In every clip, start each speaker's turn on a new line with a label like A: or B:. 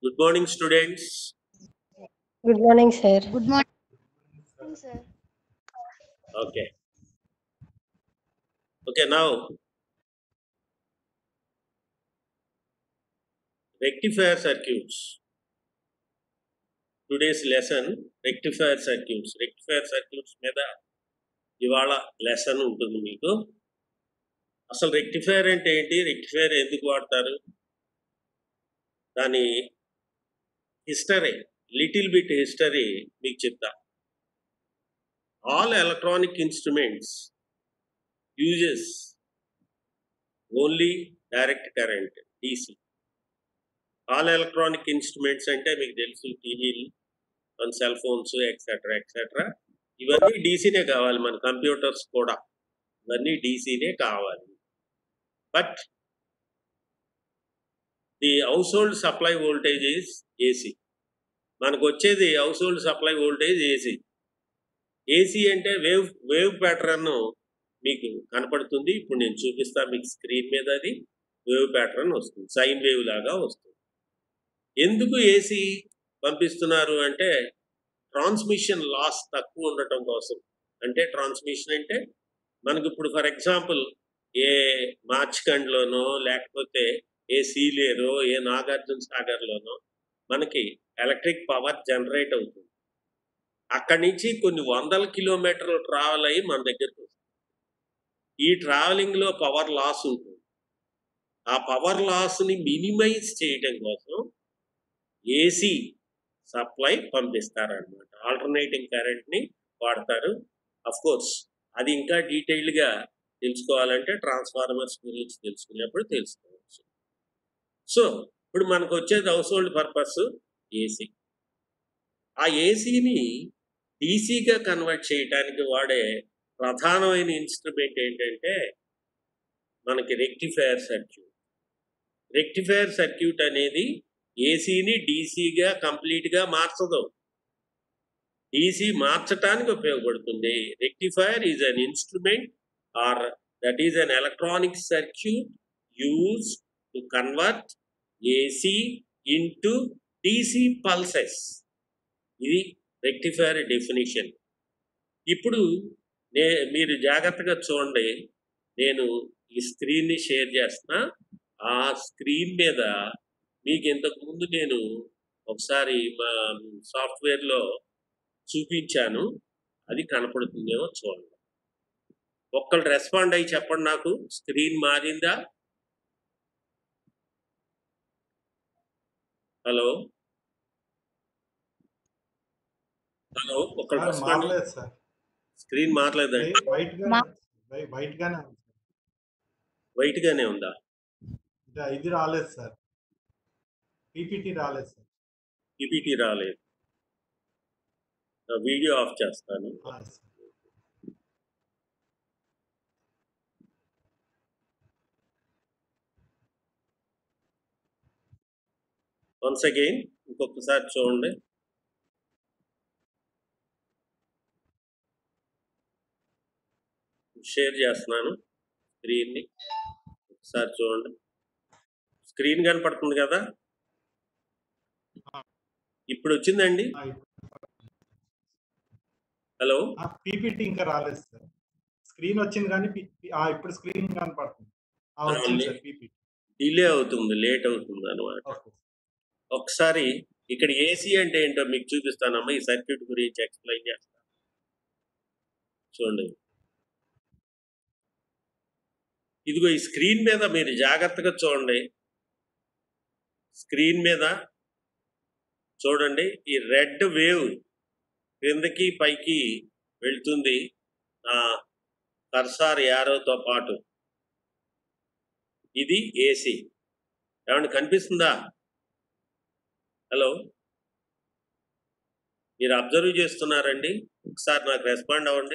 A: Good morning, students.
B: Good morning, sir.
C: Good morning,
D: sir.
A: Okay. Okay, now rectifier circuits. Today's lesson rectifier circuits. Rectifier circuits మీద ఇవాళ lesson ఉంటుంది మీకు. అసలు rectifier అంటే ఏంటి, rectifier ఎందుకు వాడతారు, దాని హిస్టరీ, లిటిల్ బిట్ హిస్టరీ మీకు చెప్తా. All electronic instruments uses only direct current, DC. All electronic instruments అంటే మీకు తెలుసు, టీవీలు, మన సెల్ ఫోన్స్, ఎక్సెట్రా ఎక్సెట్రా, ఇవన్నీ డీసీనే కావాలి. మన కంప్యూటర్స్ కూడా ఇవన్నీ డీసీనే కావాలి. But the household supply voltage is AC. మనకు వచ్చేది household supply voltage AC. AC అంటే వేవ్ ప్యాటర్న్ మీకు కనపడుతుంది. ఇప్పుడు నేను చూపిస్తాను మీకు స్క్రీన్ మీద. అది వేవ్ ప్యాటర్న్ వస్తుంది, సైన్ వేవ్ లాగా వస్తుంది. ఎందుకు ఏసీ పంపిస్తున్నారు అంటే ట్రాన్స్మిషన్ లాస్ తక్కువ ఉండటం కోసం. అంటే ట్రాన్స్మిషన్ అంటే మనకి ఇప్పుడు ఫర్ ఎగ్జాంపుల్ ఏ మార్చికండ్లోనో లేకపోతే ఏ సీలేరో ఏ నాగార్జున సాగర్లోనో మనకి ఎలక్ట్రిక్ పవర్ జనరేట్ అవుతుంది. అక్కడి నుంచి కొన్ని వందల కిలోమీటర్లు ట్రావెల్ అయ్యి మన దగ్గరికి వస్తుంది. ఈ ట్రావెలింగ్లో పవర్ లాస్ ఉంటుంది. ఆ పవర్ లాస్ని మినిమైజ్ చేయడం కోసం ఏసీ సప్లై పంపిస్తారనమాట. ఆల్టర్నేటింగ్ కరెంట్ని వాడతారు. అఫ్ కోర్స్ అది ఇంకా డీటెయిల్డ్గా తెలుసుకోవాలంటే ట్రాన్స్ఫార్మర్స్ గురించి తెలుసుకునేప్పుడు తెలుసుకోవచ్చు. సో ఇప్పుడు మనకు వచ్చేది హౌస్ హోల్డ్ పర్పస్ ఏసీ. ఆ ఏసీని డీసీగా కన్వర్ట్ చేయడానికి వాడే ప్రధానమైన ఇన్స్ట్రుమెంట్ ఏంటంటే మనకి రెక్టిఫైర్ సర్క్యూట్. రెక్టిఫైర్ సర్క్యూట్ అనేది ఏసీని డీసీగా కంప్లీట్గా మార్చదు, డీసీ మార్చడానికి ఉపయోగపడుతుంది. Rectifier is an instrument or that is an electronic circuit use to convert AC into DC pulses. ఇది రెక్టిఫైర్ డెఫినిషన్. ఇప్పుడు మీరు జాగ్రత్తగా చూడండి, నేను ఈ స్క్రీన్ని షేర్ చేస్తున్నా. ఆ స్క్రీన్ మీద మీకు ఇంతకుముందు నేను ఒకసారి మా సాఫ్ట్వేర్లో చూపించాను, అది కనపడుతుందేమో చూడండి. ఒక్కళ్ళు రెస్పాండ్ అయ్యి చెప్పండి నాకు, స్క్రీన్ మారిందా? హలో హలో, ఒక్కళ్ళు రెస్పాండ్. స్క్రీన్ మారలేదండి, వైట్ గానే ఉందా?
E: ఇది రాలేదు సార్, పీపీటీ రాలేదు సార్.
A: పీపీటీ రాలేదు. వీడియో ఆఫ్ చేస్తాను. వన్స్ అగైన్ ఇంకొకసారి చూడండి. షేర్ చేస్తున్నాను స్క్రీన్ని, ఒకసారి చూడండి. స్క్రీన్ కనపడుతుంది కదా? ఇప్పుడు వచ్చిందండి. హలో,
E: పీపీటీ ఇంకా రాలేదు సార్. స్క్రీన్ వచ్చింది కానీ ఇప్పుడు స్క్రీన్ కనపడుతుంది.
A: డిలే అవుతుంది, లేట్ అవుతుంది అనమాట. ఒకసారి ఇక్కడ ఏసీ అంటే ఏంటో మీకు చూపిస్తానమ్మా. ఈ సర్క్యూట్ గురించి ఎక్స్ప్లెయిన్ చేస్తాను, చూడండి. ఇదిగో ఈ స్క్రీన్ మీద మీరు జాగ్రత్తగా చూడండి. స్క్రీన్ మీద చూడండి, ఈ రెడ్ వేవ్ క్రిందకి పైకి వెళ్తుంది కర్సార్ యారోతో పాటు. ఇది ఏసీ. ఏమంటే కనిపిస్తుందా? హలో, మీరు అబ్జర్వ్ చేస్తున్నారండి? ఒకసారి నాకు రెస్పాండ్ అవ్వండి.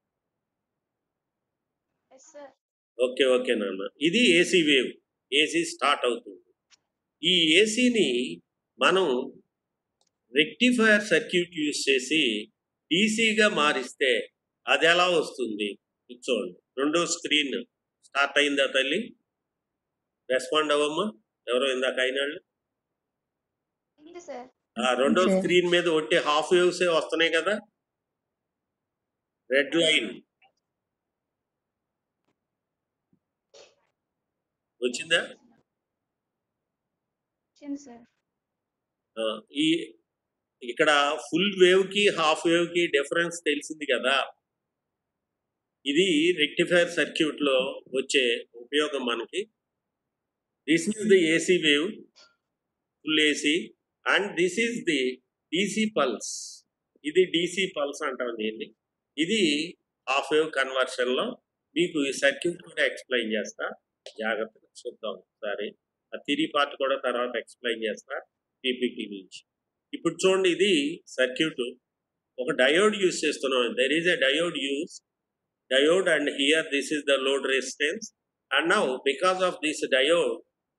A: ఓకే ఓకే నాన్న, ఇది ఏసీ వేవ్. ఏసీ స్టార్ట్ అవుతుంది. ఈ ఏసీని మనం రెక్టిఫైర్ సర్క్యూట్ యూజ్ చేసి డీసీగా మారిస్తే అది ఎలా వస్తుంది చూడండి. రెండో స్క్రీన్ స్టార్ట్ అయిందా తల్లి? రెస్పాండ్ అవ్వమ్మా, ఎవరో ఇందాక అయినాళ్ళు.
C: ఉంది సార్.
A: రెండో
B: Okay.
A: స్క్రీన్ మీద ఒట్టి హాఫ్ వేవ్సే వస్తున్నాయి కదా, రెడ్ లైన్ వచ్చిందా?
C: వచ్చింది సార్.
A: ఆ, ఈ ఇక్కడ ఫుల్ వేవ్ కి హాఫ్ వేవ్ కి డిఫరెన్స్ తెలిసింది కదా. ఇది రెక్టిఫైర్ సర్క్యూట్ లో వచ్చే ఉపయోగం మనకి. This is the AC wave, full AC, and this is the DC pulse. ఇది డీసీ పల్స్ అంటాం దీన్ని. ఇది హాఫ్ వేవ్ కన్వర్షన్ లో మీకు ఈ సర్క్యూట్ కూడా ఎక్స్ప్లెయిన్ చేస్తా, జాగ్రత్తగా చూద్దాం ఒకసారి. ఆ థిరీ పార్ట్ కూడా తర్వాత ఎక్స్ప్లెయిన్ చేస్తా పీపీటీ నుంచి. ఇప్పుడు చూడండి, ఇది సర్క్యూట్, ఒక డయోడ్ యూజ్ చేస్తున్నాం. There is a diode use diode, and here this is the load resistance, and now because of this diode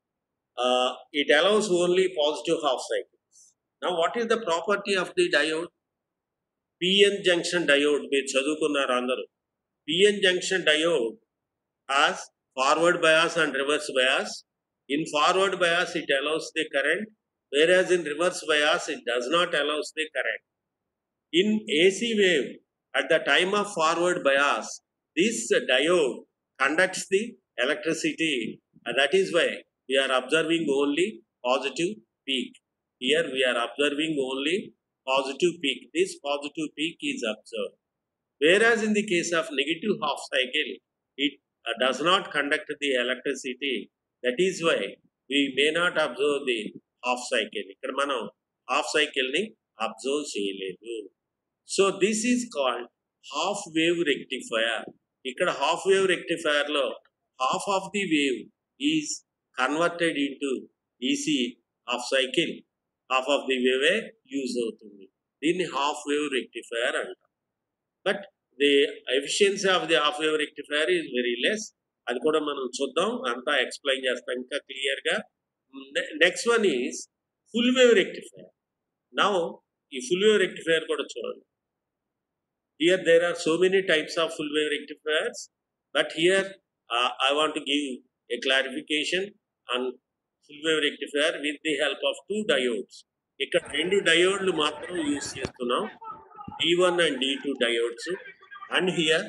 A: it allows only positive half cycles. Now what is the property of the diode? PN junction diode మీరు చదువుకున్నారు అందరూ. PN junction diode has forward bias and reverse bias. In forward bias it allows the current, whereas in reverse bias it does not allows the current. In AC wave, at the time of forward bias, this diode conducts the electricity, and that is why we are observing only positive peak. Here we are observing only positive peak. This positive peak is observed. Whereas in the case of negative half cycle, it does not conduct the electricity. That is why we may not observe the half cycle. ఇక్కడ మనం half cycle ని observe చేయలేదు. So this is called half wave rectifier. ఇక్కడ half wave rectifier లో half of the wave is converted into DC half cycle. Half of the wave use అవుతుంది. దీన్ని half wave rectifier అంటాం. But the efficiency of the half wave rectifier is very less. అది కూడా మనం చూద్దాం, అంతా explain చేస్తాం ఇంకా క్లియర్ గా. Next one is full wave rectifier. Now ఈ ఫుల్ వేవ్ రెక్టిఫైర్ కూడా చూడండి. Here there are so many types of full wave rectifiers, but here I want to give a clarification on full wave rectifier with the help of two diodes. ఇక్కడ రెండు డయోడ్లు మాత్రం use చేస్తున్నాం, D1 and D2 diodes. And here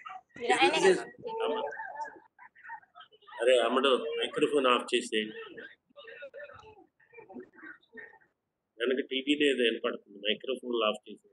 A: అరే అమ్మడు microphone off చేసేయండి, వెనక TV లేదు వినపడుతుంది, మైక్రోఫోన్ ఆఫ్ చేసేయండి.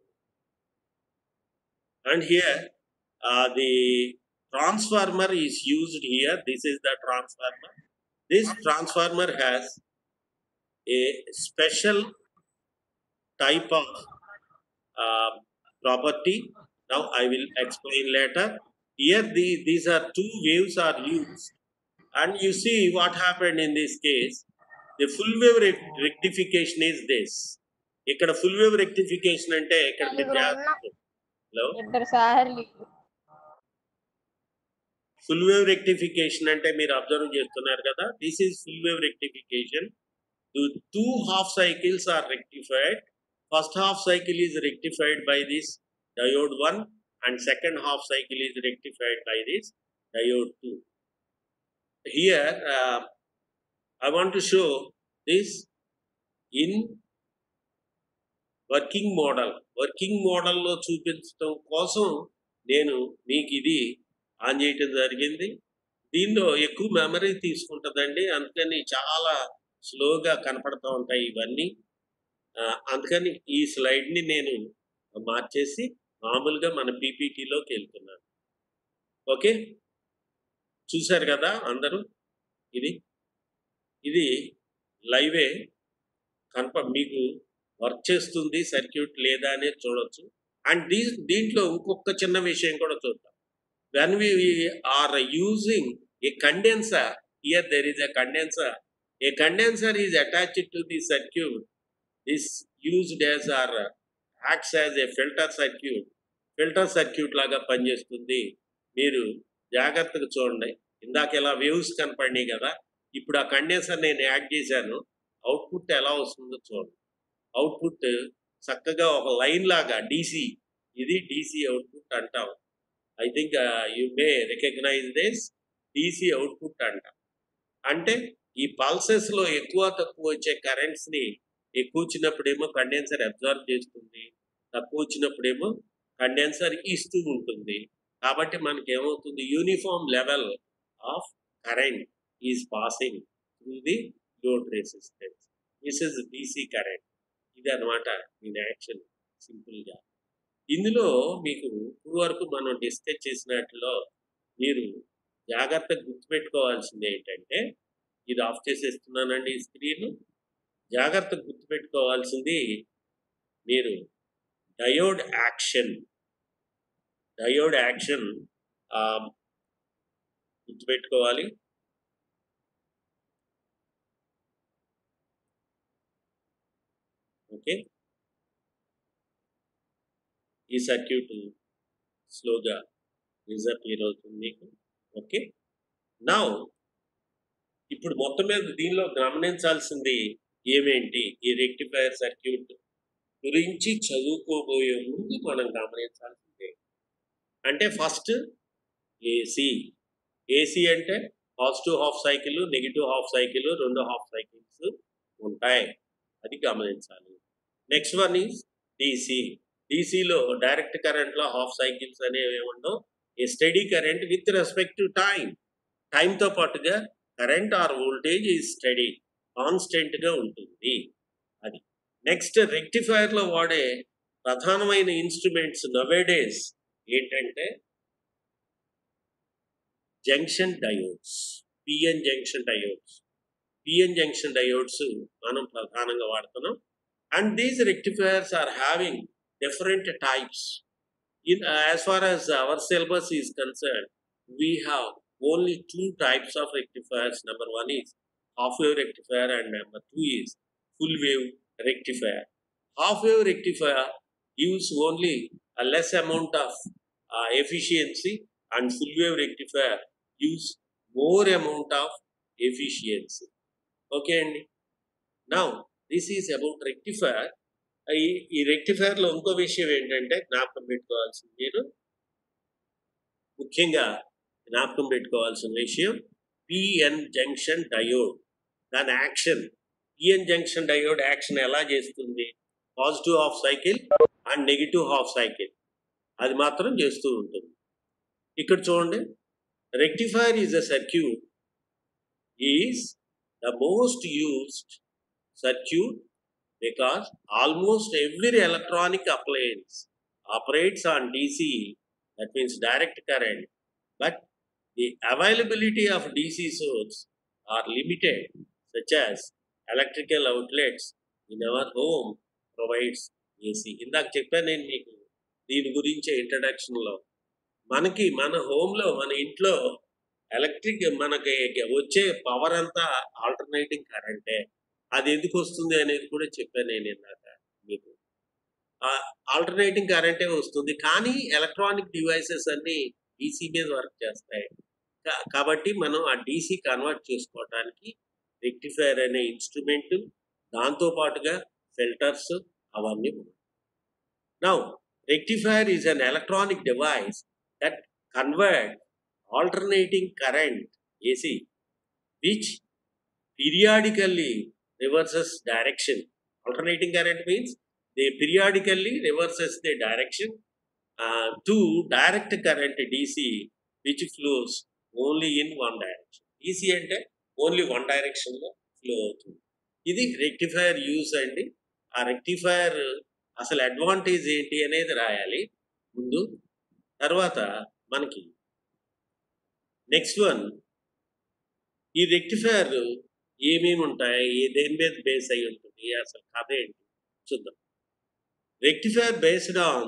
A: And here the transformer is used here. This is the transformer. This transformer has a special type of property. Now I will explain later. Here these are two waves are used, and you see what happened in this case. The full wave rectification is this. ఇక్కడ full wave rectification అంటే ఇక్కడ hello, full wave rectification అంటే మీరు observe చేస్తున్నారు కదా. This is full wave rectification. Two half cycles are rectified. First half cycle is rectified by this diode 1 and second half cycle is rectified by this diode 2. Here I want to show this in working మోడల్లో చూపించడం కోసం నేను మీకు ఇది on చేయటం జరిగింది. దీనిలో ఎక్కువ మెమరీ తీసుకుంటుందండి, అందుకని చాలా స్లోగా కనపడుతూ ఉంటాయి ఇవన్నీ. అందుకని ఈ స్లైడ్ని నేను మార్చేసి మామూలుగా మన పీపీటీలోకి వెళ్తున్నాను. ఓకే, చూశారు కదా అందరూ. ఇది లైవే మీకు వర్క్ చేస్తుంది సర్క్యూట్ లేదా అనేది చూడొచ్చు. అండ్ దీంట్లో ఇంకొక చిన్న విషయం కూడా చూద్దాం. When we are using a condenser, here there is a condenser. A condenser is attached to the circuit. This used as or acts as a filter circuit లాగా పనిచేస్తుంది. మీరు జాగ్రత్తగా చూడండి. ఇందాక ఇలా వేవ్స్ కనపడినాయి కదా, ఇప్పుడు ఆ కండెన్సర్ నేను యాడ్ చేశాను. అవుట్పుట్ ఎలా వస్తుందో చూడండి. అవుట్పుట్ చక్కగా ఒక లైన్ లాగా డీసీ, ఇది డీసీ అవుట్పుట్ అంటాం. I think you may recognise this DC output అంటాం. అంటే ఈ పల్సెస్లో ఎక్కువ తక్కువ వచ్చే కరెంట్స్ని ఎక్కువ వచ్చినప్పుడేమో కండెన్సర్ అబ్జార్బ్ చేస్తుంది, తక్కువ వచ్చినప్పుడేమో కండెన్సర్ ఇస్తూ ఉంటుంది. కాబట్టి మనకి ఏమవుతుంది, uniform level of current is passing through the load resistance. This is DC current. ఇది అనమాట దీని యాక్షన్ సింపుల్గా. ఇందులో మీకు ఇప్పుడు వరకు మనం డిస్కస్ చేసినట్లో మీరు జాగ్రత్తగా గుర్తుపెట్టుకోవాల్సింది ఏంటంటే, ఇది ఆఫ్ చేసేస్తున్నానండి ఈ స్క్రీన్. జాగ్రత్తగా గుర్తుపెట్టుకోవాల్సింది మీరు డయోడ్ యాక్షన్ గుర్తుపెట్టుకోవాలి. ఓకే, ఈ సర్క్యూట్ స్లోగా డిసపియర్ అవుతుంది మీకు. ఓకే, నౌ ఇప్పుడు మొత్తం మీద దీనిలో గమనించాల్సింది ఏమేంటి, ఈ రెక్టిఫైయర్ సర్క్యూట్ గురించి చదువుకోబోయే ముందు మనం గమనించాల్సిందే అంటే ఫస్ట్ ఏసీ అంటే positive half cycle, negative half cycle, రెండు హాఫ్ సైకిల్స్ ఉంటాయి, అది గమనించాలి. నెక్స్ట్ వన్ ఈజ్ డీసీలో డైరెక్ట్ కరెంట్లో హాఫ్ సైకిల్స్ అనేవి ఏముండవు. A steady current with respect to టైంతో పాటుగా current or voltage is steady, కాన్స్టెంట్గా ఉంటుంది. అది నెక్స్ట్ రెక్టిఫైర్లో వాడే ప్రధానమైన ఇన్స్ట్రుమెంట్స్ నవేడేస్ ఏంటంటే junction diodes, PN junction diodes మనం ప్రధానంగా వాడుతున్నాం. And these rectifiers are having different types. As far as our syllabus is concerned, we have only two types of rectifiers. Number one is half wave rectifier and number two is full wave rectifier. Half wave rectifier gives only a less amount of efficiency, and full wave rectifier gives more amount of efficiency. Okay, and now this is about rectifier. ఈ రెక్టిఫైర్లో ఇంకో విషయం ఏంటంటే జ్ఞాపకం పెట్టుకోవాల్సింది, నేను ముఖ్యంగా జ్ఞాపకం పెట్టుకోవాల్సిన విషయం పిఎన్ జంక్షన్ డయోడ్. దాని action, PN junction diode action ఎలా చేస్తుంది, positive half cycle and negative half cycle అది మాత్రం చేస్తూ ఉంటుంది. ఇక్కడ చూడండి, rectifier is a circuit is the most used circuit because almost every electronic appliance operates on DC, that means direct current, but the availability of DC source are limited, such as electrical outlets in our home provides AC. ఇందాక చెప్పాను నేను మీకు దీని గురించి ఇంట్రడక్షన్లో. మనకి మన హోమ్లో, మన ఇంట్లో మనకి వచ్చే పవర్ అంతా ఆల్టర్నేటింగ్ కరెంటే. అది ఎందుకు వస్తుంది అనేది కూడా చెప్పాను నేను ఇందాక మీకు. ఆల్టర్నేటింగ్ కరెంటే వస్తుంది, కానీ ఎలక్ట్రానిక్ డివైసెస్ అన్నీ డీసీ మీద వర్క్ చేస్తాయి. కాబట్టి మనం ఆ డీసీ కన్వర్ట్ చేసుకోవడానికి రెక్టిఫైర్ అనే ఇన్స్ట్రుమెంట్, దాంతోపాటుగా ఫిల్టర్స్ అవన్నీ ఉన్నాయి. Now rectifier is an electronic device that convert alternating current AC which periodically reverses direction. Alternating current means they periodically reverses the direction to direct current DC which flows only in one direction. DC అంటే only one డైరెక్షన్లో flow అవుతుంది. ఇది rectifier use అండి. ఆ rectifier అసలు advantage ఏంటి అనేది రాయాలి ముందు. తర్వాత మనకి నెక్స్ట్ వన్, ఈ రెక్టిఫైర్ ఏమేమి ఉంటాయి, దేని మీద బేస్ అయి ఉంటుంది, అసలు కథ ఏంటి చూద్దాం. Rectifier based on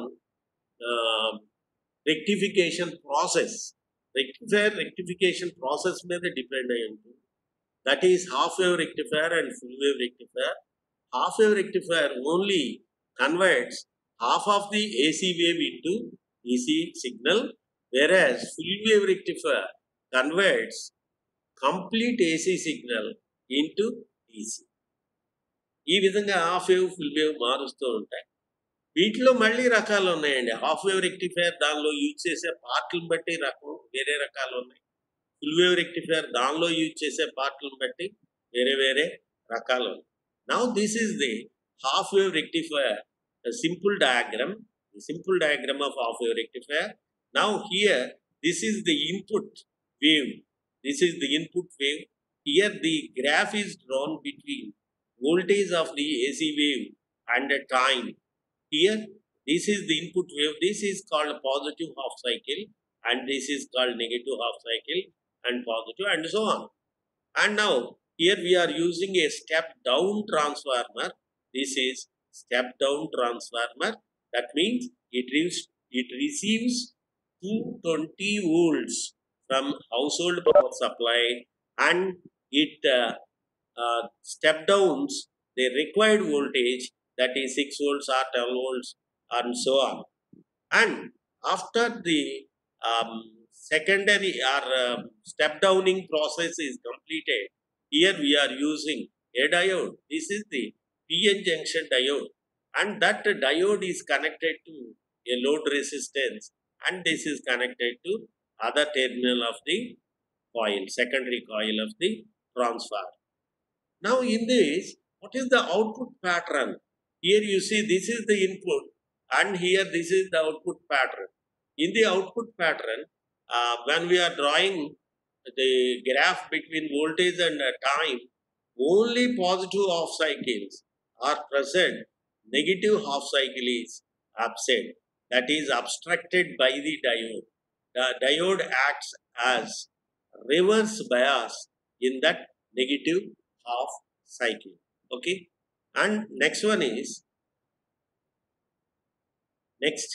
A: rectification process. Rectification process మీద డిపెండ్ అయి ఉంటుంది. That is half wave rectifier and full wave rectifier. Half wave rectifier only converts half of the AC wave into DC signal, whereas full wave rectifier converts complete AC signal into DC. ఈ విధంగా half wave full wave మారుస్తూ ఉంటాయి. వీటిలో మళ్ళీ రకాలు ఉన్నాయండి. Half wave rectifier దానిలో use చేసే పార్ట్లను బట్టి వేరే రకాలు ఉన్నాయి. ఫుల్ వేవ్ రెక్టిఫైర్ దానిలో యూజ్ చేసే పార్ట్లను బట్టి వేరే రకాలు ఉన్నాయి. Now this is the half wave rectifier, a simple diagram of half wave rectifier. Now here, this is the input wave. This is the input wave. Here the graph is drawn between voltage of the AC wave and the time. Here, this is the input wave. This is called positive half cycle, and this is called negative half cycle, and positive, and so on. And now here we are using a step down transformer. This is step down transformer. That means it receives 220 volts from household power supply, and it step downs the required voltage, that is 6 volts or 12 volts, and so on. And after the secondary or step downing process is completed, here we are using a diode. This is the PN junction diode, and that diode is connected to a load resistance, and this is connected to other terminal of the coil, secondary coil of the transformer. Now in this, what is the output pattern? Here you see this is the input, and here this is the output pattern. In the output pattern, when we are drawing the graph between voltage and time, only positive half cycles are present. Negative half cycle is absent. That is obstructed by the diode. The diode acts as reverse bias in that negative half cycle. Okay. And next one is, next,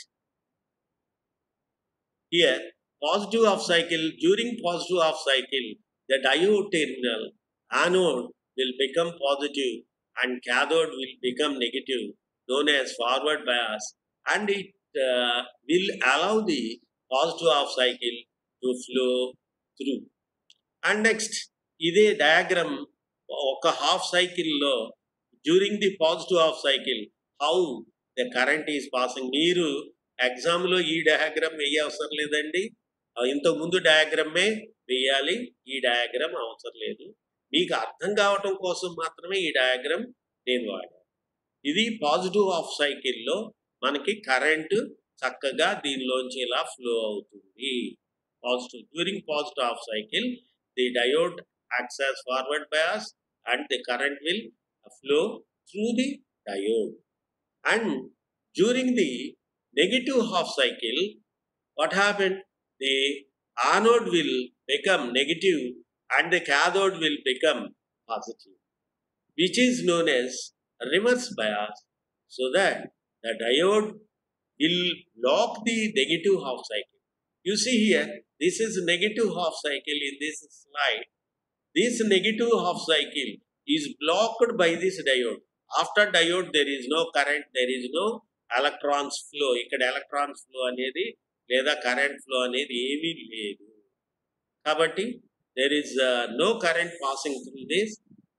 A: here positive half cycle. During positive half cycle, the diode terminal anode will become positive and cathode will become negative, known as forward bias, and it will allow the positive half cycle to flow through. And next, ఇదే diagram ఒక half cycle లో during the positive half cycle how the current is passing. మీరు ఎగ్జామ్లో ఈ diagram వేయవసరం లేదండి, ఇంతకుముందు డయాగ్రామే వేయాలి, ఈ డయాగ్రామ్ అవసరం లేదు. మీకు అర్థం కావటం కోసం మాత్రమే ఈ డయాగ్రామ్ నేను వాడాను. ఇది పాజిటివ్ హాఫ్ సైకిల్లో మనకి కరెంటు చక్కగా దీనిలోంచి ఇలా ఫ్లో అవుతుంది. Positive during positive half cycle the diode acts as forward bias and the current will flow through the diode. And during the negative half cycle, what happened? The anode will become negative and the cathode will become positive, which is known as reverse bias, so that the diode will lock the negative half cycle. You see here, this is negative half cycle in this slide. This negative half cycle is blocked by this diode. After diode, there is no current, there is no electrons flow. ఇక్కడ electrons flow అనేది లేదా current flow అనేది ఏమీ లేదు. కాబట్టి there is no current passing through this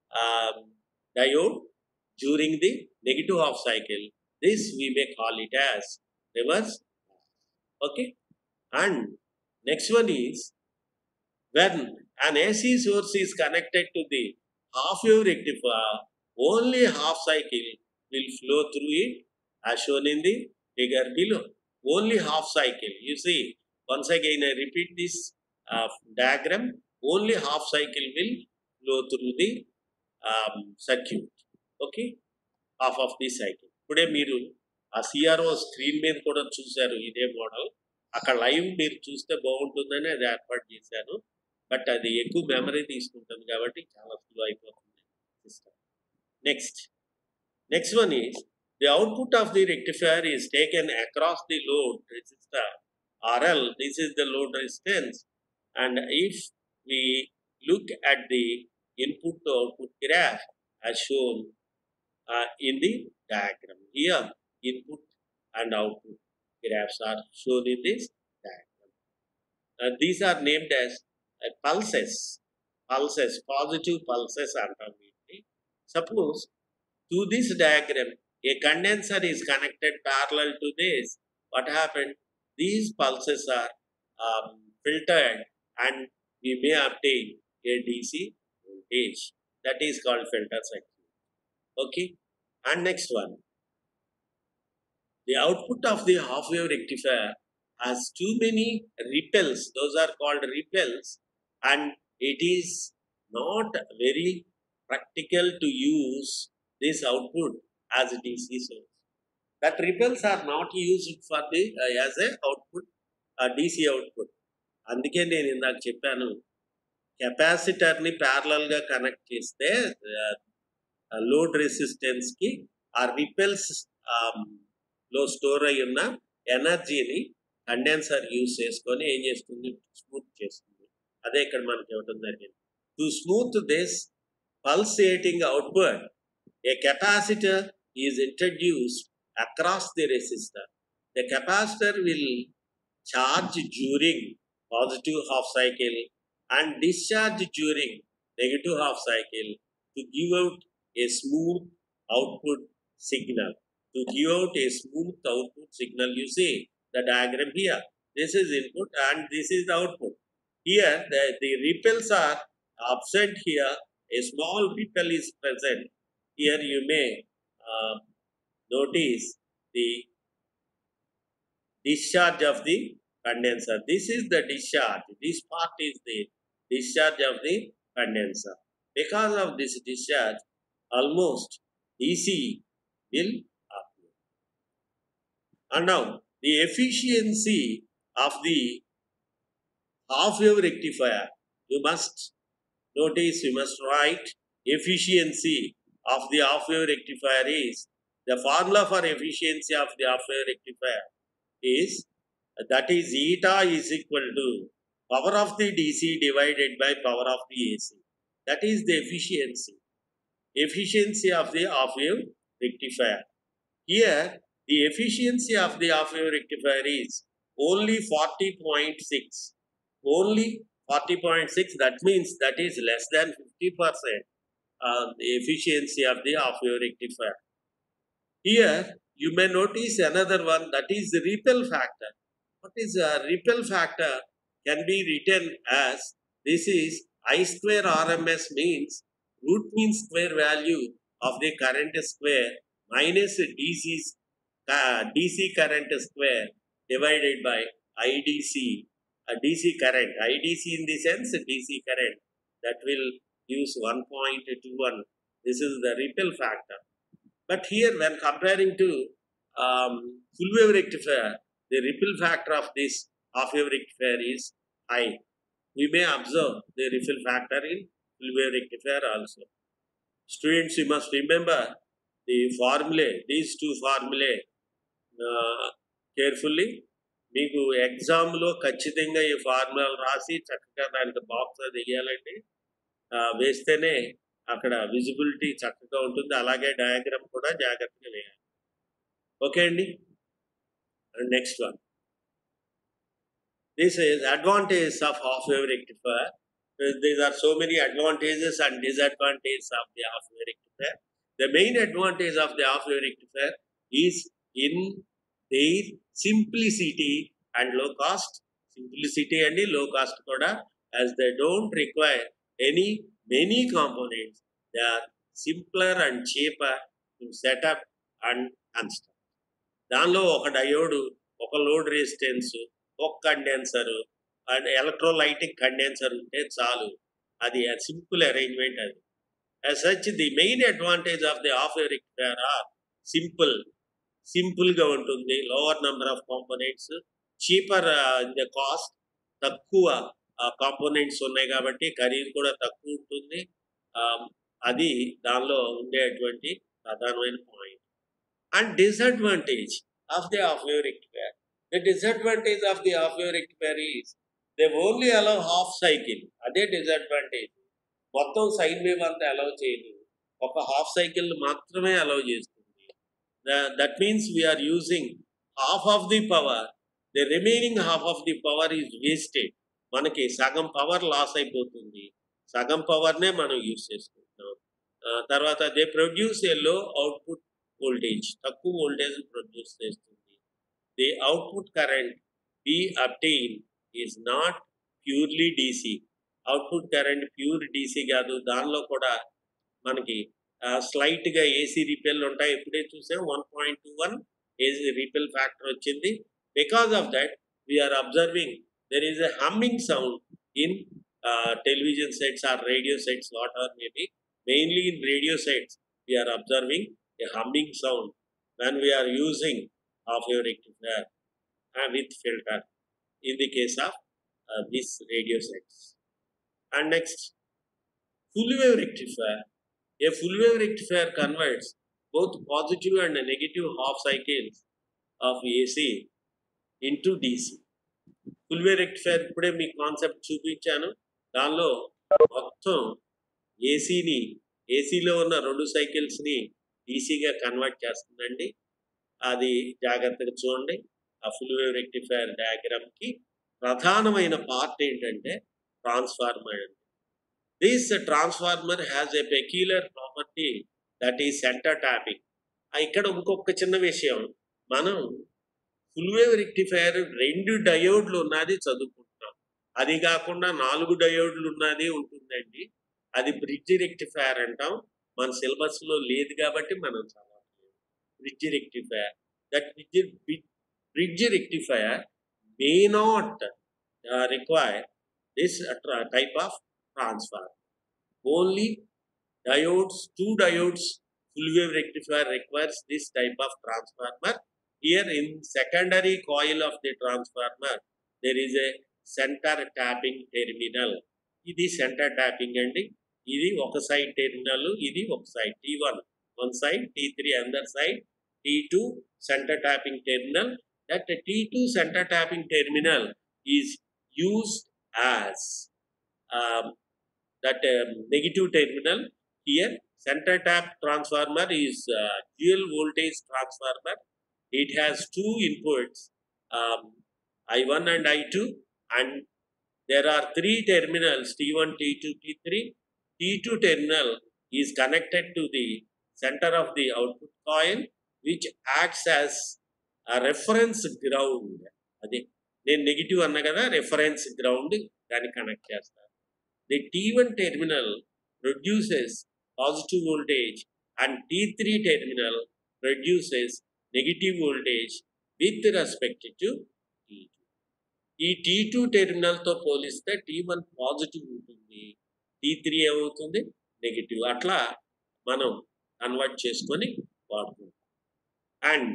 A: diode during the negative half cycle. This we may call it as reverse. Okay. And next one is, when an AC source is connected to the half wave rectifier, only half cycle will flow through it, as shown in the figure below. Only half cycle. You see, once again I repeat this diagram. Only half cycle will flow through the circuit. Okay, half of the cycle. ఇప్పుడే మీరు ఆ CRO screen మీద కూడా చూశారు ఇదే model. అక్కడ live మీరు చూస్తే బాగుంటుందని అది ఏర్పాటు చేశాను. బట్ అది ఎక్కువ మెమరీ తీసుకుంటుంది కాబట్టి చాలా స్లో అయిపోతుంది system. Next one is the output of the rectifier is taken across the load resistor RL. This is the load resistance, and if we look at the input to output graph as shown in the diagram, here input and output graphs are shown in this diagram. These are named as pulses, positive pulses అంటాం వీటిని. Suppose to this diagram a condenser is connected parallel to this. What happened? These pulses are filtered and we may obtain a DC voltage. That is called filter circuit. Okay. And next one, the output of the half wave rectifier has too many ripples. Those are called ripples, and it is not very practical to use this output as a DC source. That ripples are not used for the as a output, DC output. అందుకే నేను ఇందాక చెప్పాను, కెపాసిటర్ని ప్యారలల్గా connect చేస్తే load రెసిస్టెన్స్కి ఆ repels లో store అయి ఉన్న ఎనర్జీని కండెన్సర్ యూజ్ చేసుకొని ఏం చేస్తుంది, స్మూత్ చేస్తుంది. అదే ఇక్కడ మనకి ఇవ్వడం జరిగింది. To smooth this pulsating outward, a capacitor is introduced across the resistor. The capacitor will charge during positive half cycle and discharge during negative half cycle to give out a smooth output signal. To give out a smooth output signal, you see the diagram here. This is input and this is the output. Here the ripples are absent here. A small ripple is present. Here you may notice the discharge of the condenser. This is the discharge. This part is the discharge of the condenser. Because of this discharge, almost DC will appear. And now, the efficiency of the half-wave rectifier, you must notice, you must write efficiency of the half-wave rectifier is, the formula for efficiency of the half-wave rectifier is, that is eta is equal to power of the DC divided by power of the AC. That is the efficiency of the half-wave rectifier. Here, the efficiency of the half-wave rectifier is only 40.6. Only 40.6, that means that is less than 50% the efficiency of the half-wave rectifier. Here, you may notice another one, that is the ripple factor. What is a ripple factor? Can be written as, this is I square RMS means root mean square value of the current square minus DC current square divided by IDC. DC current, IDC in the sense DC current, that will use 1.21. This is the ripple factor. But here when comparing to full wave rectifier, the ripple factor of this half wave rectifier is high. We may observe the ripple factor in full wave rectifier also. Students, you must remember the formulae, these two formulae carefully. మీకు ఎగ్జామ్లో ఖచ్చితంగా ఈ ఫార్ములాలు రాసి చక్కగా దానికి box అది వేయాలండి. వేస్తేనే అక్కడ విజిబిలిటీ చక్కగా ఉంటుంది. అలాగే డయాగ్రామ్ కూడా జాగ్రత్తగా వేయాలి. ఓకే అండి. And next one, this is advantage of half wave rectifier. These are so many advantages and disadvantages of the half wave rectifier. The main advantage of the half wave rectifier is in their simplicity and low cost. Simplicity and low cost kuda, as they don't require many components. They are simpler and cheaper to set up and construct. దానిలో ఒక diode, ఒక load resistance, ఒక condenser and electrolytic condenser ఉంటే చాలు. అది simple arrangement. అది as such the main advantage of the half wave rectifier are సింపుల్గా ఉంటుంది, lower number of components, cheaper in the cost, తక్కువ కాంపోనెంట్స్ ఉన్నాయి కాబట్టి ఖరీదు కూడా తక్కువ ఉంటుంది. అది దానిలో ఉండేటువంటి ప్రధానమైన point. And disadvantage of the half wave rectifier, the disadvantage of the half wave rectifier is they only allow half cycle. అదే డిసడ్వాంటేజ్. మొత్తం సైన్ వేవ్ అంతా అలౌ చేయదు, ఒక హాఫ్ సైకిల్ మాత్రమే అలౌ చేస్తుంది. That means we are using half of the power. The remaining half of the power is wasted. మనకి సగం power loss అయిపోతుంది, సగం పవర్నే మనం యూజ్ చేసుకుంటున్నాం. తర్వాత they produce a low output voltage, తక్కువ వోల్టేజ్ ప్రొడ్యూస్ చేస్తుంది. The output current we obtain is not purely DC. Output current pure DC కాదు, దానిలో కూడా మనకి స్లైట్గా ఏసీ రిపెల్ ఉంటాయి. ఎప్పుడే చూసాం 1.21 ఏసీ రిపెల్ ఫ్యాక్టర్ వచ్చింది. Because of that we're observing there is a humming sound in television sets or radio sets, whatever may be. Mainly in radio sets, we are observing a humming sound when we are using half-wave rectifier with filter in the case of these radio sets. And next, full-wave rectifier. A full-wave rectifier converts both positive and negative half cycles of AC into DC. Full wave rectifier ఇప్పుడే మీకు concept చూపించాను. దానిలో మొత్తం ఏసీలో ఉన్న 2 సైకిల్స్ని డీసీగా convert చేస్తుందండి. అది జాగ్రత్తగా చూడండి. ఆ ఫుల్ వేవ్ రెక్టిఫైర్ డయాగ్రామ్కి ప్రధానమైన పార్ట్ ఏంటంటే ట్రాన్స్ఫార్మర్ అండి. This transformer has a peculiar property that is centre tapping. ఇక్కడ ఇంకొక చిన్న విషయం, మనం ఫుల్ వేవ్ రెక్టిఫైర్ 2 డయోడ్లు ఉన్నది చదువుకుంటున్నాం. అది కాకుండా 4 డయోడ్లు ఉన్నది ఉంటుందండి. అది బ్రిడ్జ్ రెక్టిఫైర్ అంటాం. మన సిలబస్లో లేదు కాబట్టి మనం చదవట్లేదు. Bridge rectifier, that bridge rectifier may not require this type of transformer. Only diodes, 2 diodes full wave rectifier requires this type of transformer. Here in secondary coil of the transformer, there is a center tapping terminal. ఇది centre tapping అండి. ఇది ఒక side terminal, ఇది ఒక side T1 one side, T3 another side, T2 center tapping terminal. That T2 center tapping terminal is used as negative terminal. Here center tap transformer is dual voltage transformer. It has 2 inputs, I1 and I2, and there are 3 terminals, T1, T2, T3. T2 terminal is connected to the center of the output coil, which acts as a reference ground. Adi నేను negative అన్నా కదా, reference ground దాన్ని connect చేస్తారు. The T1 terminal produces positive voltage and T3 terminal produces negative voltage with respect to T2. ఈ T2 టెర్మినల్తో పోలిస్తే T1 positive ఉంటుంది, T3 ఏమవుతుంది negative. అట్లా మనం కన్వర్ట్ చేసుకొని వాడుకుంటాం. And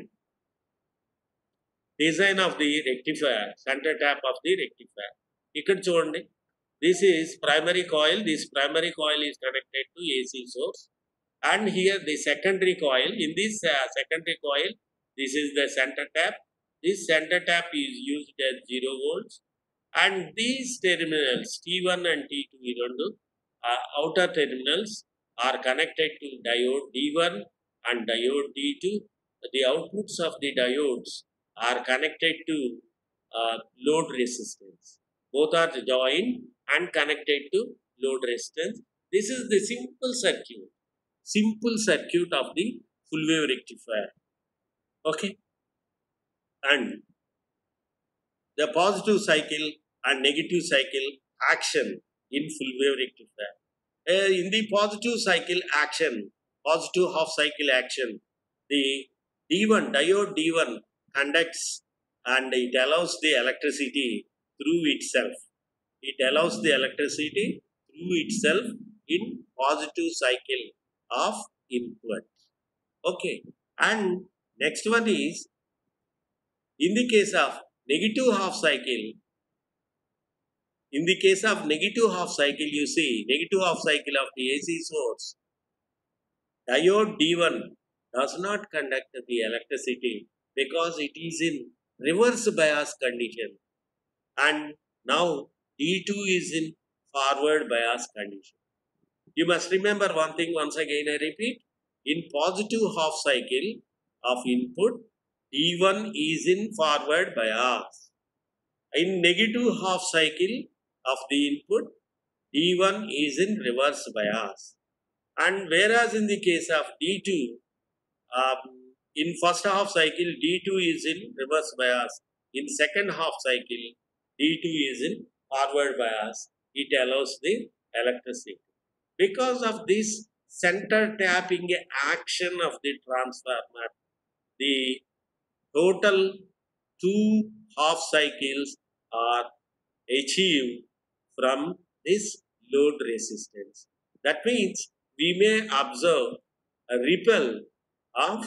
A: design of the rectifier, centre tap of the rectifier. ఇక్కడ చూడండి, this is primary coil. This primary coil is connected to AC source, and here the secondary coil. In this secondary coil, this is the center tap. This center tap is used as 0 volts, and these terminals T1 and T2 outer terminals are connected to diode D1 and diode D2. The outputs of the diodes are connected to load resistance. Both are joined and connected to load resistance. This is the simple circuit of the full wave rectifier. Okay, and the positive cycle and negative cycle action in full wave rectifier. In the positive cycle action, positive half cycle action, the D1 diode D1 conducts and it allows the electricity through itself. It allows the electricity through itself in positive cycle of input. Okay, and next one is in the case of negative half cycle. In the case of negative half cycle, you see negative half cycle of the AC source, diode D1 does not conduct the electricity because it is in reverse bias condition, and now D2 is in forward bias condition. You must remember one thing, once again I repeat, in positive half cycle of input, D1 is in forward bias. In negative half cycle of the input, D1 is in reverse bias. And whereas in the case of D2, in first half cycle, D2 is in reverse bias. In second half cycle, D2 is in forward bias. It allows the electricity. Because of this center tapping action of the transformer, the total 2 half cycles are achieved from this load resistance. That means we may observe a ripple of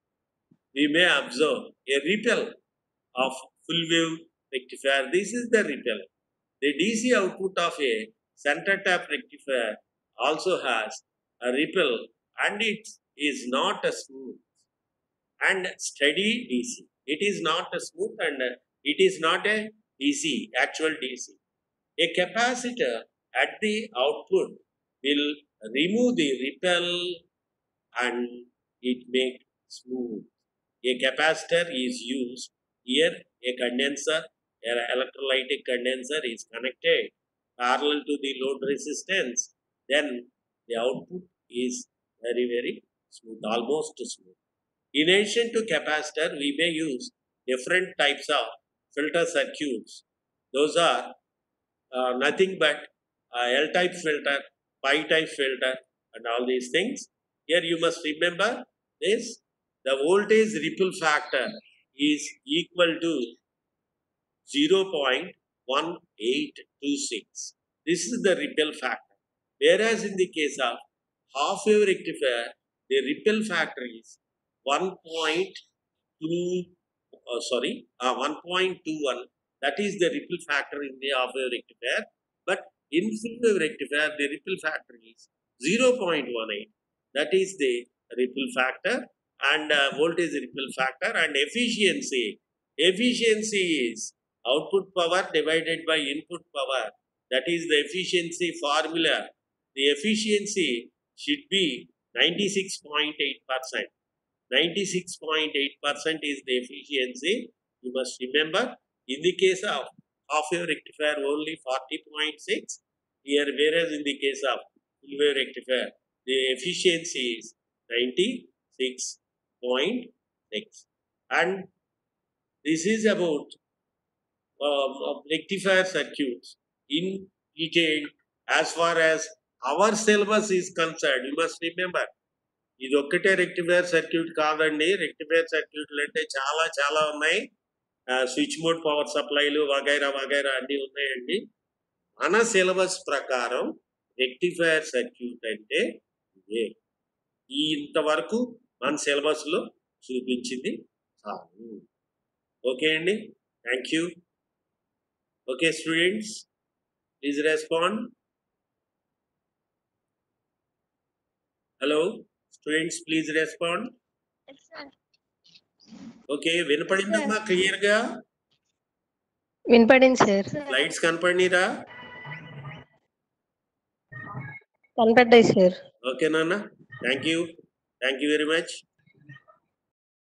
A: full wave rectifier. This is the ripple. The DC output of a center tap rectifier also has a ripple, and it is not a smooth and steady DC. It is not a smooth and it is not a DC, actual DC. A capacitor at the output will remove the ripple and it make smooth. A capacitor is used here. A condenser, an electrolytic condenser is connected parallel to the load resistance. Then the output is very, very smooth, almost smooth. In addition to capacitor, we may use different types of filter circuits. Those are nothing but L-type filter, Pi-type filter, and all these things. Here you must remember this. The voltage ripple factor is equal to 0.1826. This is the ripple factor. Whereas in the case of half wave rectifier, the ripple factor is 1.21. That is the ripple factor in the half wave rectifier. But in full wave rectifier, the ripple factor is 0.18. That is the ripple factor, and voltage ripple factor, and efficiency. Efficiency is output power divided by input power. That is the efficiency formula. The efficiency should be 96.8%. 96.8% is the efficiency. You must remember. In the case of half wave rectifier, only 40.6. Here, whereas in the case of full wave rectifier, the efficiency is 96.6. And this is about rectifier circuits in detail. As far as our syllabus is concerned, you must remember, ఇది ఒక్కటే rectifier circuit కాదండి. Rectifier సర్క్యూట్లు అంటే చాలా చాలా ఉన్నాయి. Switch mode power సప్లైలు వగైరా వగైరా అన్నీ ఉన్నాయండి. మన సిలబస్ ప్రకారం రెక్టిఫైర్ సర్క్యూట్ అంటే ఇదే. ఇంతవరకు మన సిలబస్లో చూపించింది చాలు. ఓకే అండి, thank you. Okay students, please respond. Hello students, please respond. Okay, వినపడిందమ్మా క్లియర్గా?
B: వినపడింది సార్.
A: లైట్స్ కనపడినరా?
B: కనపడ్డాయి సార్.
A: ఓకే నాన్న, థ్యాంక్ యూ వెరీ మచ్.